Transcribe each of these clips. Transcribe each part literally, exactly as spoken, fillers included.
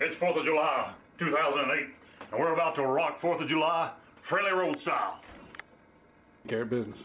It's fourth of July, two thousand eight, and we're about to rock fourth of July, Friendly Road style. Care of business.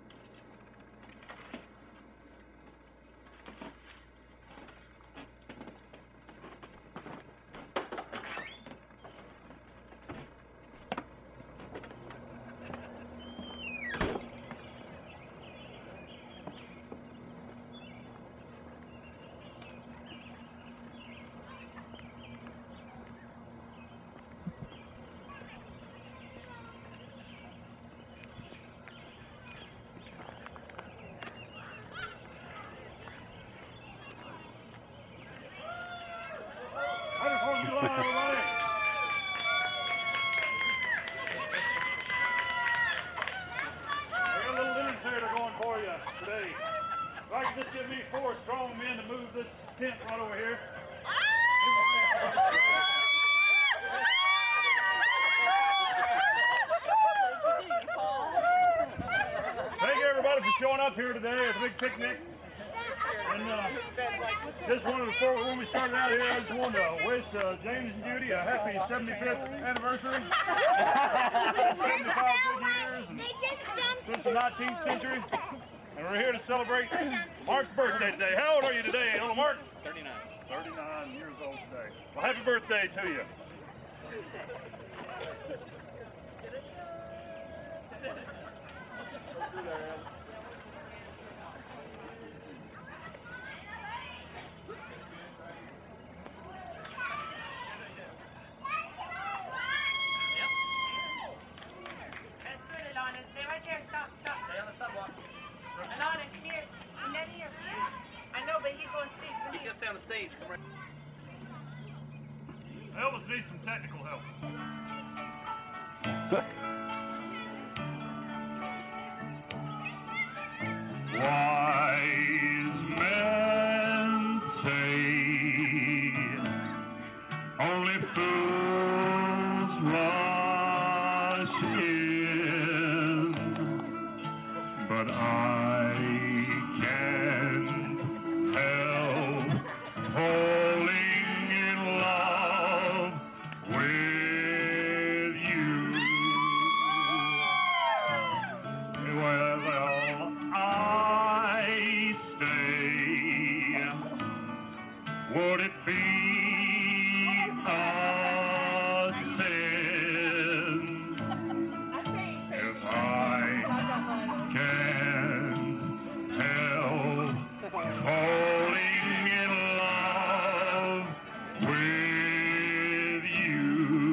Happy fourth of July, everybody! I got a little demonstrator going for you today. If I could just give me four strong men to move this tent right over here. Thank you, everybody, for showing up here today at the big picnic. And uh, just wanted to, before when we started out here, I just wanted to wish uh, James and Judy a happy seventy-fifth anniversary. seventy-five good years and since the nineteenth century. And we're here to celebrate Mark's birthday today. How old are you today, little Mark? thirty-nine. thirty-nine years old today. Well, happy birthday to you. That's good, Alana. Stay right there. Stop, stop. Stay on the sidewalk. Alana, come here. Come down here. I know, but he's going to sleep. Come He's here. gonna stay on the stage. Come right. Elvis needs some technical help. Wise men say only fools rush in, but I can't help falling in love with you. Well, I stay. Would it be a sin if I can't help falling in love with you?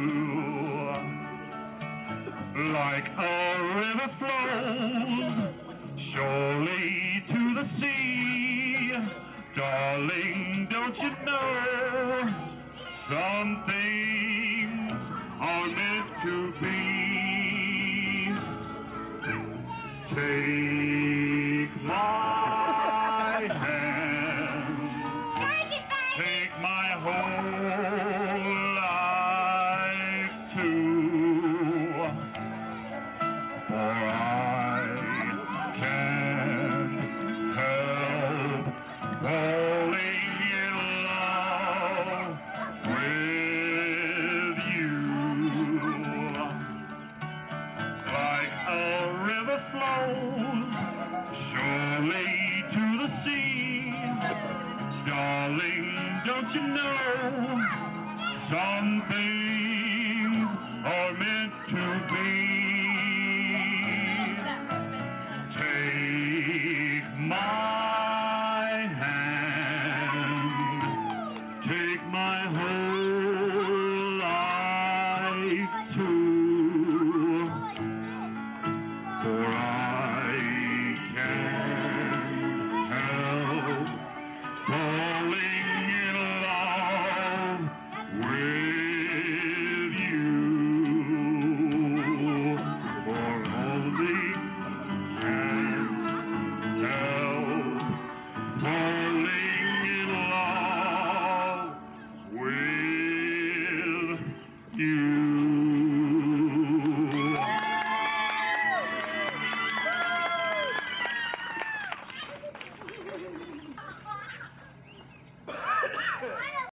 Like a river flows surely to the sea, darling, don't you know some things are meant to be? Take my hand, take my whole life too, for I can't help falling in love with you. Like a river flows surely to the sea, darling, don't you know some things are meant to be? Take my hand, take my whole life too, for I can't help falling in love with you, for only can help falling in love with you.